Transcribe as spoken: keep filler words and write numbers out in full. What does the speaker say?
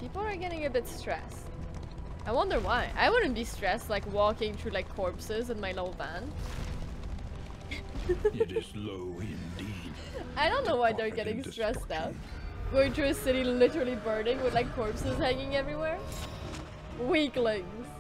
People are getting a bit stressed. I wonder why. I wouldn't be stressed like walking through like corpses in my little van. It is low indeed. I don't know why they're getting stressed out. Going through a city literally burning with like corpses hanging everywhere. Weaklings.